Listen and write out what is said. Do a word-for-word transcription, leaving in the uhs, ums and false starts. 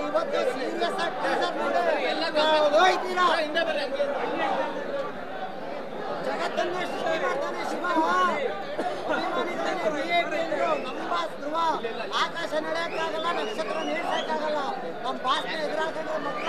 ಇವತ್ತು ಸೀರಿಯಸ್ ಆಗಿ ಟೀಸರ್ ನೋಡಿ ಹೋಯ್ತೀರಾ ಜಗತ್ತನ್ನೇ ಸೃಷ್ಟಿ ಮಾಡ್ತಾನೆ ಶಿವ ನಮ್ಮ ಧ್ರುವ ಆಕಾಶ ನಡೆಯಕ್ಕಾಗಲ್ಲ ನಕ್ಷತ್ರ ನಿಲ್ಸಕ್ಕಾಗಲ್ಲ ನಮ್ಮ ಭಾಷೆ ಎದುರಾಗಂದ್ರೆ